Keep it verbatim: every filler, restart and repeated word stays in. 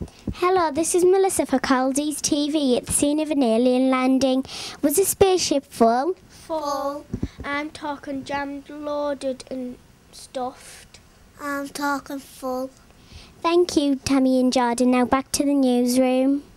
Hello, this is Melissa for Caldi's T V. At the scene of an alien landing. Was the spaceship full? Full. I'm talking jammed, loaded and stuffed. I'm talking full. Thank you, Tammy and Jordan. Now back to the newsroom.